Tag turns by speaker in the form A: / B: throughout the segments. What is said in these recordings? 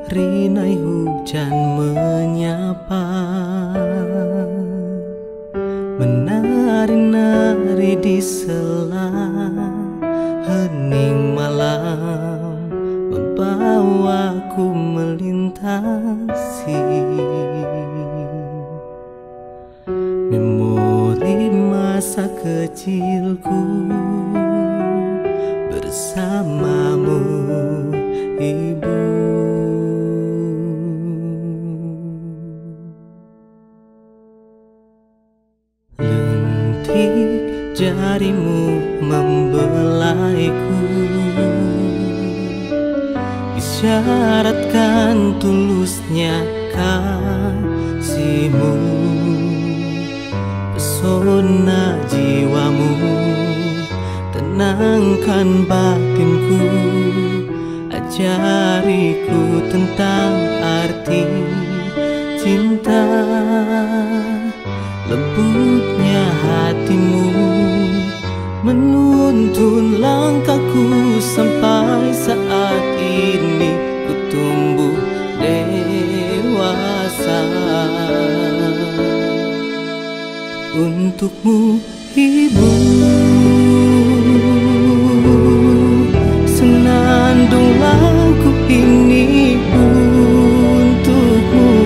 A: Rinai hujan menyapa, menari-nari di sela hening malam, membawaku melintasi memori masa kecilku bersamamu, Ibu. Lentik jarimu membelaiku, isyaratkan tulusnya kasihmu. Pesona jiwamu tenangkan batinku, ajariku tentang arti cinta. Lembutnya hatimu menuntun langkahku sampai saat ini ku tumbuh dewasa. Untukmu, Ibu, senandung lagu ini untukmu,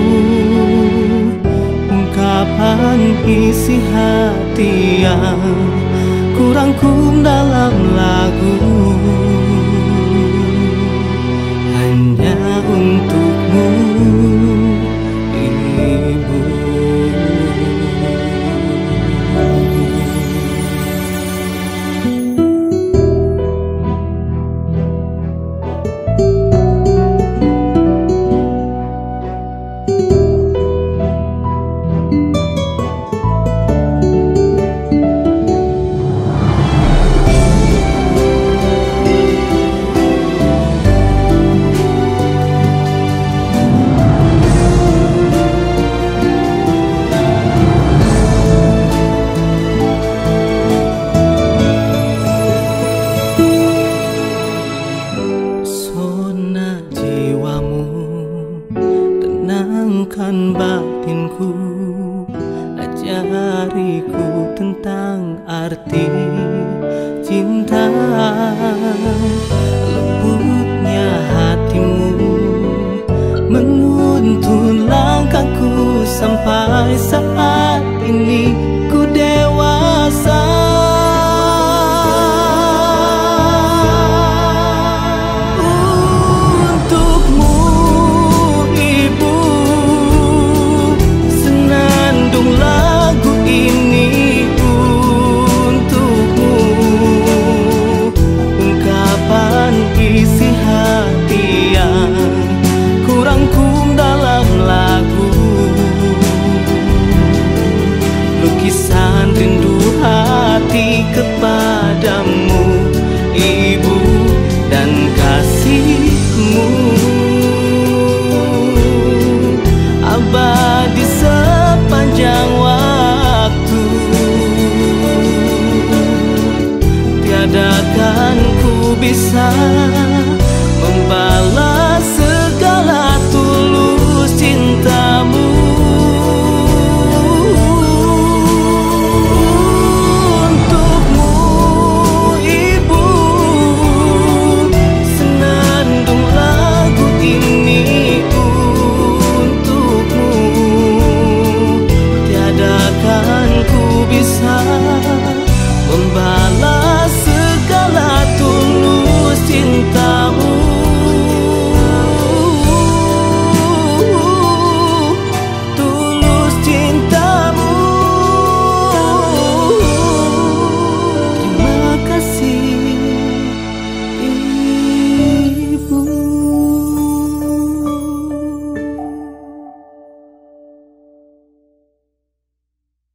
A: ungkapan isi hati yang ku rangkum dalam lagu